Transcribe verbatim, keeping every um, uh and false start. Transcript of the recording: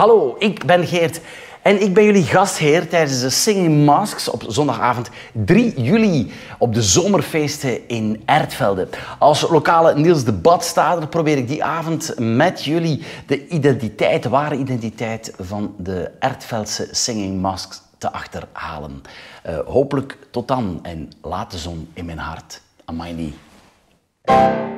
Hallo, ik ben Geert en ik ben jullie gastheer tijdens de Singing Masks op zondagavond drie juli op de zomerfeesten in Ertvelde. Als lokale Niels de Badstader probeer ik die avond met jullie de identiteit, de ware identiteit van de Ertveldse Singing Masks te achterhalen. Uh, hopelijk tot dan en laat de zon in mijn hart. Amai niet.